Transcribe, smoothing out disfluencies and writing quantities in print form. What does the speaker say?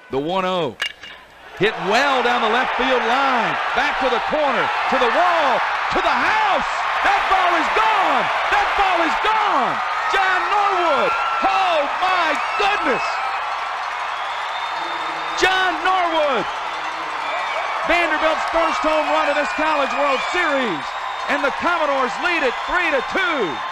The 1-0. Hit well down the left field line. Back to the corner, to the wall, to the house. That ball is gone. That ball is gone. John Norwood. Oh, my goodness. John Norwood. Vanderbilt's first home run of this College World Series. And the Commodores lead it 3-2.